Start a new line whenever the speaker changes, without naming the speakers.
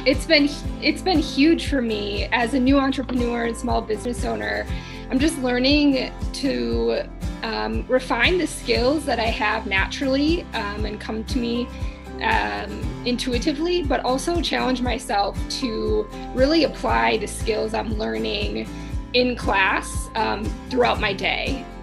It's been huge for me as a new entrepreneur and small business owner. I'm just learning to refine the skills that I have naturally and come to me intuitively, but also challenge myself to really apply the skills I'm learning in class throughout my day.